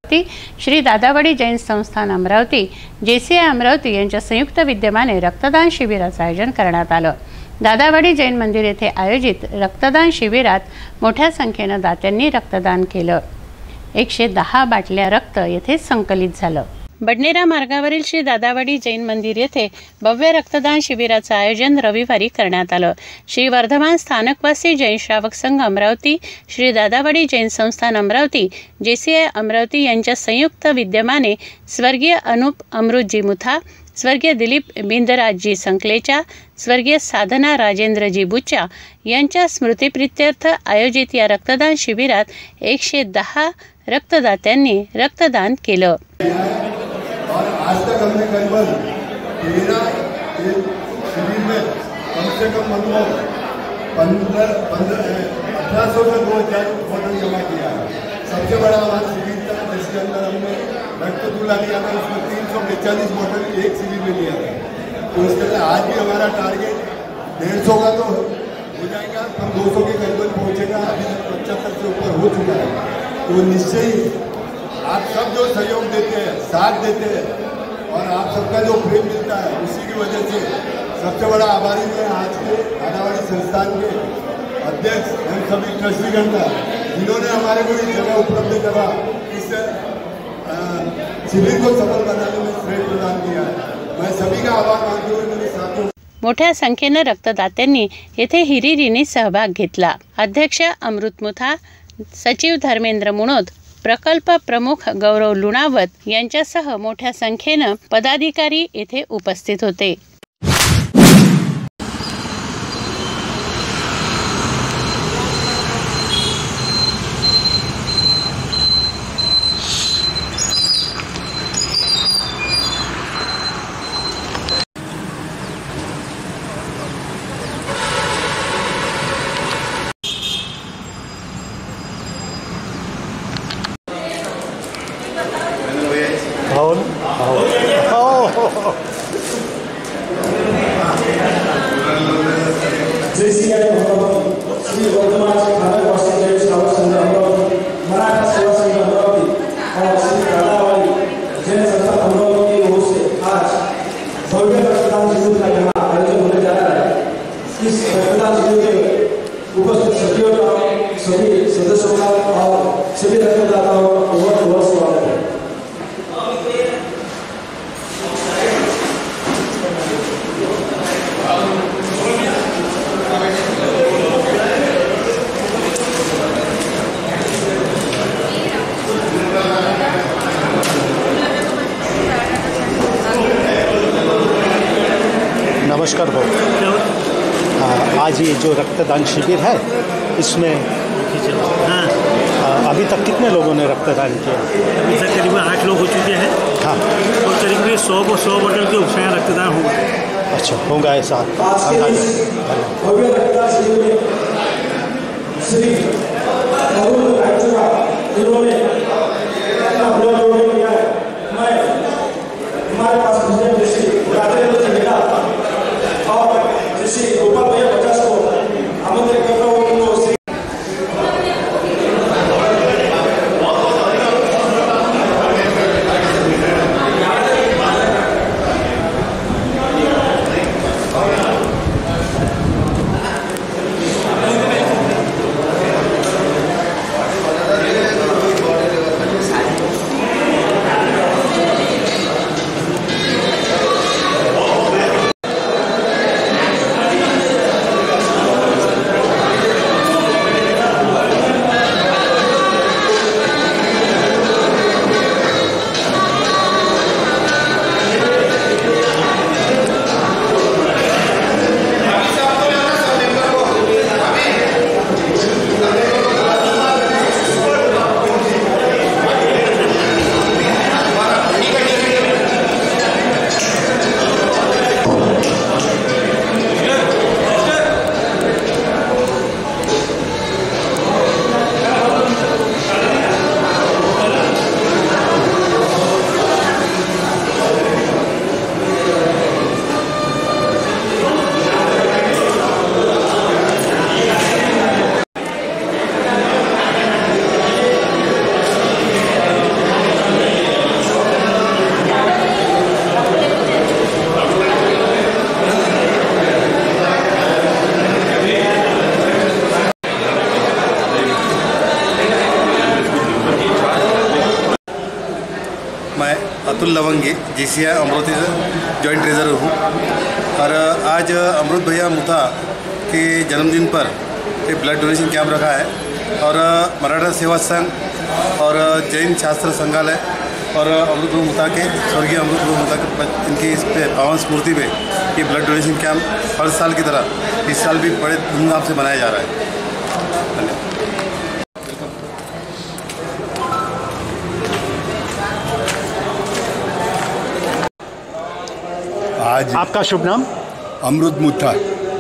श्री दादावडी जैन संस्थान अमरावती, JCI अमरावती यांच्या संयुक्त विद्यमाने रक्तदान शिबिराचं आयोजन करण्यात आलं। दादावडी जैन मंदिर येथे आयोजित रक्तदान शिबिरात मोठ्या संख्येने दात्यांनी रक्तदान केलं। 110 बाटल्या रक्त येथे संकलित झालं। बडनेरा मार्गावरील श्री दादावडी जैन मंदिर येथे भव्य रक्तदान शिबिराचं आयोजन रविवारी करण्यात आलं। श्री वर्धमान स्थानकवासी जैन श्रावक संघ अमरावती, श्री दादावडी जैन संस्थान अमरावती, JCI अमरावती यांच्या संयुक्त विद्यमाने स्वर्गीय अनूप अमृतजी मुथा, स्वर्गीय दिलीप बिंदराजजी संकलेचा, स्वर्गीय साधना राजेंद्रजी बुच्चा यांच्या स्मृतिप्रित्यर्थ आयोजित या रक्तदान शिबिरात 110 रक्तदात्यांनी रक्तदान केलं। और आज तक हमने करीबन 13 शिविर में कम से कम 1800 से 2000 बोतल जमा किया है। सबसे बड़ा हमारा शिविर था जिसके अंदर हमने रक्त तुला लिया था, उसमें 342 बोतल एक शिविर में लिया था। तो इसके अंदर आज भी हमारा टारगेट 150 का तो हो जाएगा, पर 200 के करीबन पहुँचेगा। अभी 75 से ऊपर हो चुका है। तो निश्चय ही आप सब जो सहयोग देते हैं, साथ देते हैं और आप सबका जो प्रेम मिलता है, उसी की वजह से सबसे बड़ा आभारी मैं आज के दादावडी संस्थान के अध्यक्ष एवं सभी ट्रस्टीगण का, जिन्होंने हमारे को इस जगह उपलब्ध करा, इस शिविर को सफल बनाने में श्रेय प्रदान किया है। मैं सभी का आभार मानते हुए मेरे साथियों मोठ्या संख्येने रक्तदात्यांनी येथे हिरिरीने सहभाग घेतला। अध्यक्ष अमृत मुथा, सचिव धर्मेंद्र मुनोद, प्रकल्प प्रमुख गौरव लुणावत यांच्यासह मोठ्या संख्येने पदाधिकारी येथे उपस्थित होते। JCI श्री वर्धमान स्थानकवासी जैन श्रावक संघ अमरावती, मराठा सेवा संघ अमरावती और श्री दादावडी जैन संस्थान अमरावती की ओर से आज भव्य रक्तदान शिविर का यहाँ आयोजन होने जा रहा है। इस रक्तदान शिविर में उपस्थित सभी सदस्यों का और सभी रक्तदाताओं का बहुत बहुत स्वागत है। नमस्कार भाऊ, आज ये जो रक्तदान शिविर है इसमें अभी तक कितने लोगों ने रक्तदान किया? अभी तक करीबन 8 लोग हो चुके हैं। हाँ, और करीब 100 बोतल के उपचार रक्तदान होगा। अच्छा, होगा ऐसा। हमारे पास गोपाल भैया 50 को आमंत्रित कर रहा हूँ। मैं अतुल लवंगी JCI अमृति जॉइंट ट्रेजरर हूँ और आज अमृत भैया मुथा के जन्मदिन पर एक ब्लड डोनेशन कैंप रखा है और मराठा सेवा संघ और जैन शास्त्र संग्रहालय और अमृत मुथा के स्वर्गीय अमृत मुथा के इनकी इस पे पावन स्मृति पे ये ब्लड डोनेशन कैंप हर साल की तरह इस साल भी बड़े धूमधाम से मनाया जा रहा है। धन्यवाद। आज आपका शुभ नाम? अमृत मुथा।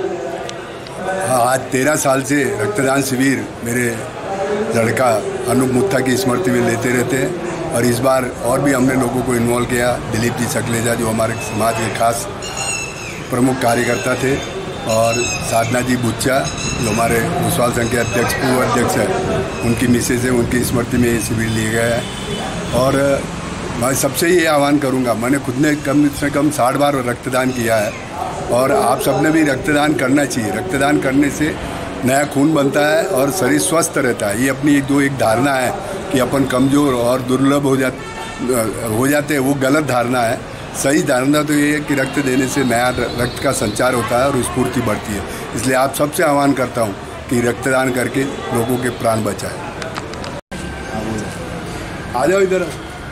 आज 13 साल से रक्तदान शिविर मेरे लड़का अनूप मुथा की स्मृति में लेते रहते हैं और इस बार और भी हमने लोगों को इन्वॉल्व किया। दिलीप जी सकलेजा जो हमारे समाज के खास प्रमुख कार्यकर्ता थे और साधना जी बुच्चा जो हमारे भूसवाल संघ के अध्यक्ष पूर्व अध्यक्ष हैं, उनकी मिसेज है, उनकी स्मृति में ये शिविर लिया गया है। और मैं सबसे ये आह्वान करूंगा, मैंने खुद ने कम से कम 60 बार रक्तदान किया है और आप सबने भी रक्तदान करना चाहिए। रक्तदान करने से नया खून बनता है और शरीर स्वस्थ रहता है। ये अपनी एक धारणा है कि अपन कमज़ोर और दुर्लभ हो जाते हैं, वो गलत धारणा है। सही धारणा तो ये है कि रक्त देने से नया रक्त का संचार होता है और स्फूर्ति बढ़ती है। इसलिए आप सबसे आह्वान करता हूँ कि रक्तदान करके लोगों के प्राण बचाएं। आ जाओ इधर।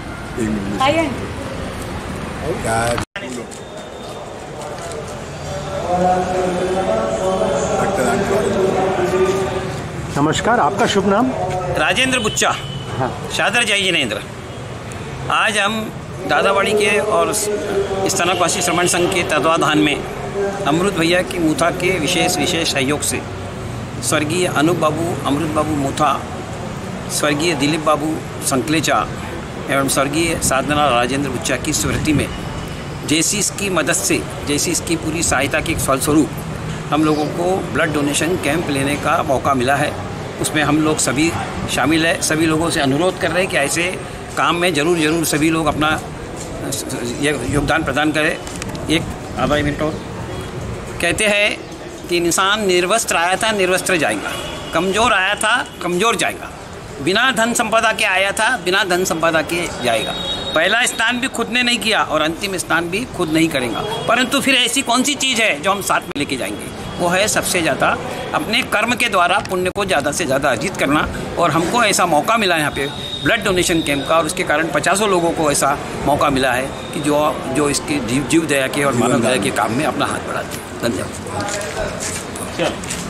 नमस्कार, आपका शुभ नाम? राजेंद्र बुच्चा। हाँ। शादर जय जिनेंद्र। आज हम दादावाड़ी के और स्तनकवासी श्रमण संघ के तत्वाधान में अमृत भैया की मुथा के विशेष सहयोग से स्वर्गीय अनूप बाबू अमृत बाबू मुथा, स्वर्गीय दिलीप बाबू संकलेचा एवं स्वर्गीय साधना राजेंद्र बुच्चा की स्मृति में JCS की मदद से, JCS की पूरी सहायता के फलस्वरूप हम लोगों को ब्लड डोनेशन कैंप लेने का मौका मिला है। उसमें हम लोग सभी शामिल हैं। सभी लोगों से अनुरोध कर रहे हैं कि ऐसे काम में ज़रूर सभी लोग अपना योगदान प्रदान करें। एक आधा मिनट और। कहते हैं कि इंसान निर्वस्त्र आया था निर्वस्त्र जाएगा, कमज़ोर आया था कमज़ोर जाएगा, बिना धन संपदा के आया था बिना धन संपदा के जाएगा। पहला स्नान भी खुद ने नहीं किया और अंतिम स्नान भी खुद नहीं करेगा, परंतु फिर ऐसी कौन सी चीज़ है जो हम साथ में लेके जाएंगे? वो है सबसे ज़्यादा अपने कर्म के द्वारा पुण्य को ज़्यादा से ज़्यादा अर्जित करना। और हमको ऐसा मौका मिला यहाँ पे ब्लड डोनेशन कैंप का और उसके कारण 50 लोगों को ऐसा मौका मिला है कि जो इसके जीव दया के और मानव दया के काम में अपना हाथ बढ़ाते हैं। धन्यवाद।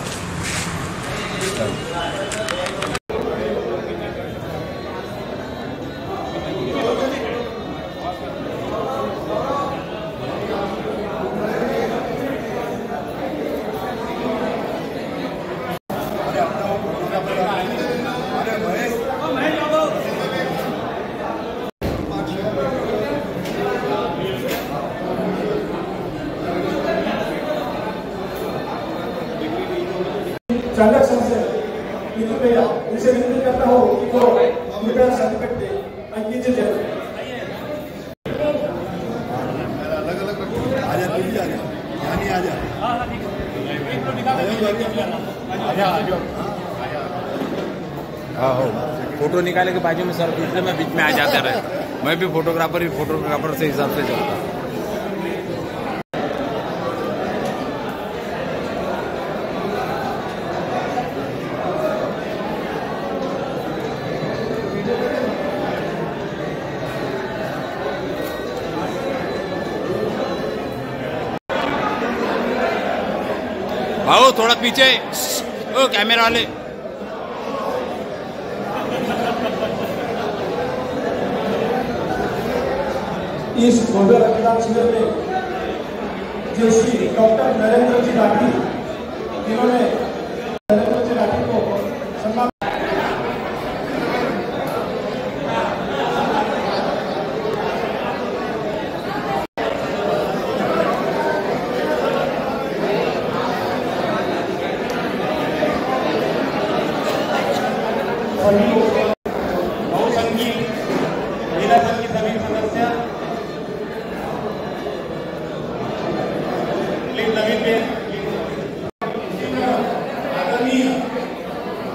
चालक संस्थेन कृपया इनसे विनती करता हूँ कि वो कृपया सर्टिफिकेट दे। फोटो निकाले के बाजू में सर, इसलिए मैं बीच में आ जाता रहे। मैं भी फोटोग्राफर से हिसाब से चलता। आओ थोड़ा पीछे, ओ कैमरा वाले। इस फोटो रक्तदान शिविर में जो श्री डॉक्टर नरेंद्र जी राठी, जिन्होंने नरेंद्र जी राठी को सम्मान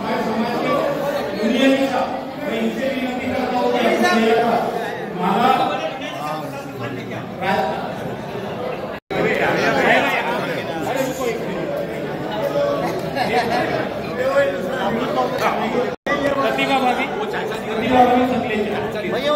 महाराज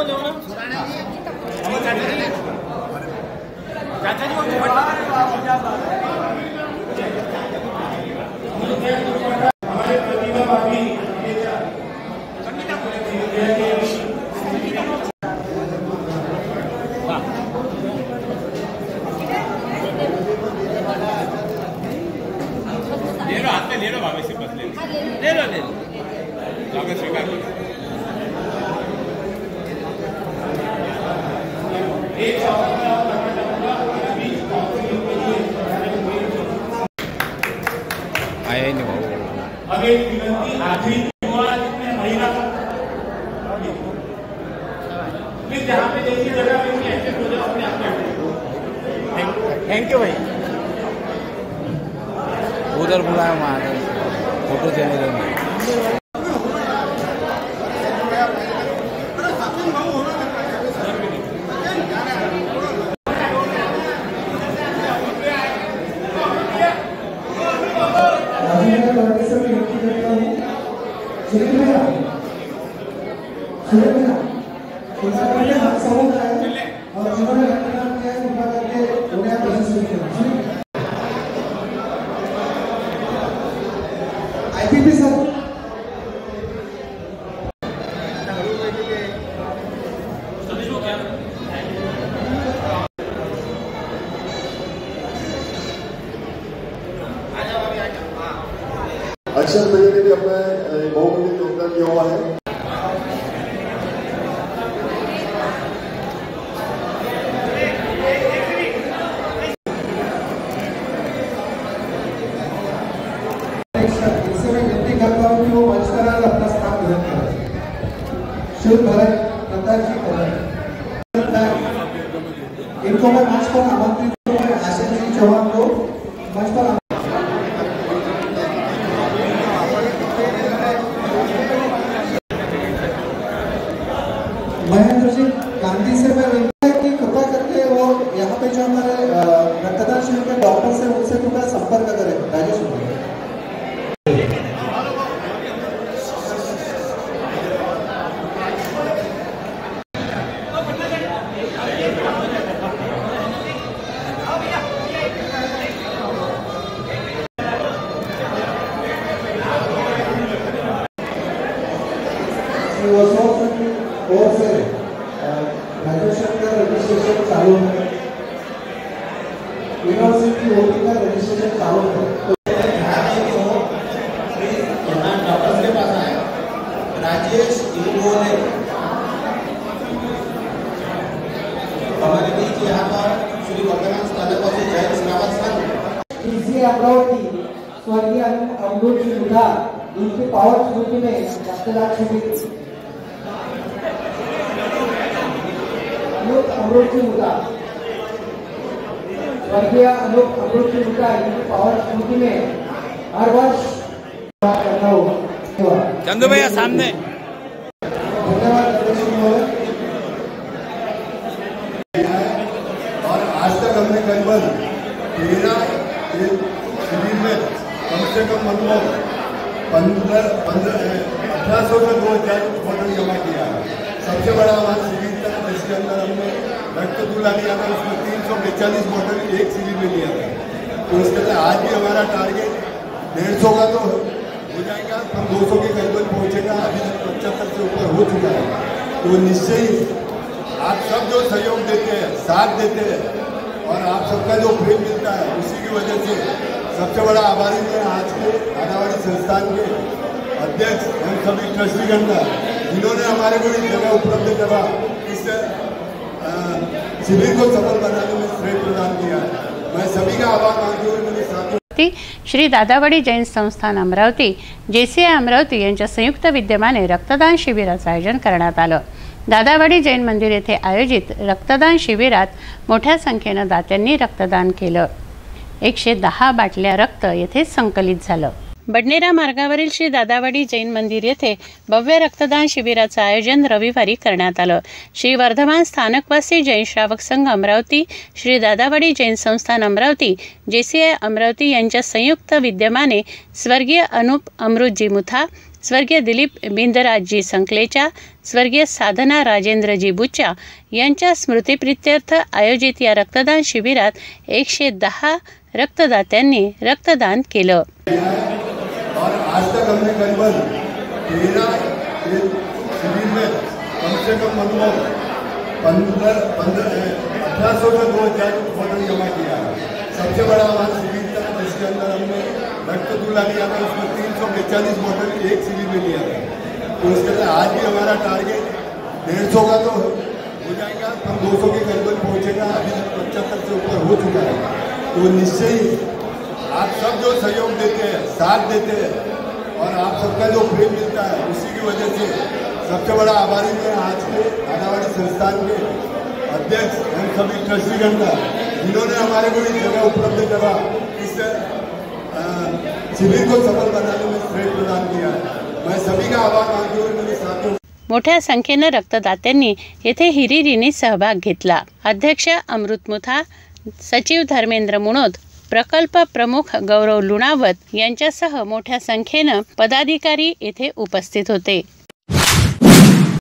ले लो भाभी से बस ले लो स्वागत स्वीकार करो। आया नहीं भाऊ। अब एक विनती आखिरी महिला प्लीज जहाँ पे जैसी जगह पे ऐसे हो जाओ अपने आप। थैंक यू भाई। उधर बुलाया वहाँ फोटो चले गए। अक्षर भैया ने भी अपना बहुमूल्य योगदान दिया हुआ है। इससे मैं विनती करता हूँ कि वो मंच पर आकर अपना स्थान ग्रहण करें। शुभ भरत प्रताप जी इनको मैं मंच पर आमंत्रित करूँ। आशीष जी चौहान को मंच पर महेंद्र जी गांधी से मैं विनती है कि कृपया करके वो यहाँ पे जो हमारे रक्तदान शिविर के डॉक्टर्स हैं उनसे कृपया संपर्क करें। राजेश और से ग्रेजुएशन का रजिस्ट्रेशन चालू है। यूनिवर्सिटी ओटी का रजिस्ट्रेशन चालू है। तो यहाँ डॉक्टर के पास आए राजेश इनोले हमारे बीच यहाँ पर श्री वर्धमान स्नातक जय श्रावत सर इसी अमरावती स्वर्गीय अमृत जी मुठा इनकी पावर स्मृति में रक्तदान शिविर अमृत जी मुठा स्वर्गीय अमृत जी मुठा इनकी पावर स्मृति में हर वर्ष करता हुआ चंदू भैया सामने। धन्यवाद। और आज तक हमने करीबन 13 शिविर में कम से कम मतलब 1800 से 2000 बोतल जमा किया है। सबसे बड़ा हमारा शिविर था जिसके अंदर हमने रक्त दूल्हा लिया था। उसमें 342 बोतल एक शिविर में लिया था। तो उसके लिए आज भी हमारा टारगेट 150 का तो हो जाएगा, हम 200 के करीबन पहुंचेगा। अभी 75 से ऊपर हो चुका है। तो निश्चय ही आप सब जो सहयोग देते हैं, साथ देते हैं और आप सबका जो प्रेम मिलता है, उसी की वजह से सबसे बड़ा आभारी मैं आज के दादावाड़ी संस्थान के अध्यक्ष एवं सभी ट्रस्टीगण का, जिन्होंने हमारे को एक जगह उपलब्ध करा, इस शिविर को सफल बनाने में श्रेय प्रदान किया है। मैं सभी का आभार मानते हुए मेरे साथियों श्री दादावाडी जैन संस्थान अमरावती JCI अमरावती यांच्या संयुक्त विद्यमाने रक्तदान शिबिराचं आयोजन करण्यात आलं। दादावाडी जैन मंदिर येथे आयोजित रक्तदान शिबिरात मोठ्या संख्येने दात्यांनी रक्तदान केलं। 110 बाटल्या रक्त येथे संकलित झालं। बडनेरा मार्गावरील श्री दादावाडी जैन मंदिर येथे भव्य रक्तदान शिबिराचं आयोजन रविवारी करण्यात आलं। श्री वर्धमान स्थानकवासी जैन श्रावक संघ अमरावती, श्री दादावाडी जैन संस्थान अमरावती, JCI अमरावती यांच्या संयुक्त विद्यमाने स्वर्गीय अनूप अमृतजी मुथा, स्वर्गीय दिलीप बिंदराजजी संकलेचा, स्वर्गीय साधना राजेंद्रजी बुच्चा यांच्या स्मृतिप्रित्यर्थ आयोजित या रक्तदान शिबिरात 110 रक्तदात्यांनी रक्तदान केलं। और आज तक हमने करीबन 13 शिविर में कम से कम 1800 से 2000 बोतल जमा किया है। सबसे बड़ा हमारा शिविर था जिसके अंदर हमने रक्त दूल्हा लिया था, उसमें 342 बोतल एक शिविर में लिया था। तो उसके अंदर आज भी हमारा टारगेट 150 का तो हो जाएगा, पर 200 के करीबन पहुँचेगा। अभी 75 से ऊपर हो चुका है। तो निश्चय ही आप सब जो सहयोग देते हैं, साथ देते हैं और आप सबका जो प्रेम मिलता है, उसी की वजह से सबसे बड़ा आभारी मैं आज के दादावाड़ी संस्थान के अध्यक्ष एवं सभी ट्रस्टीगण का, जिन्होंने हमारे को इस जगह उपलब्ध करा, इस शिविर को सफल बनाने में श्रेय प्रदान किया है। मैं सभी का आभार मानते हुए मेरे साथियों मोठ्या संख्येने रक्तदात्यांनी येथे हिरिरीने सहभाग घेतला। अध्यक्ष अमृत मुथा, सचिव धर्मेंद्र मुनोद, प्रकल्प प्रमुख गौरव लुणावत यांच्यासह मोठ्या संख्येने पदाधिकारी येथे उपस्थित होते।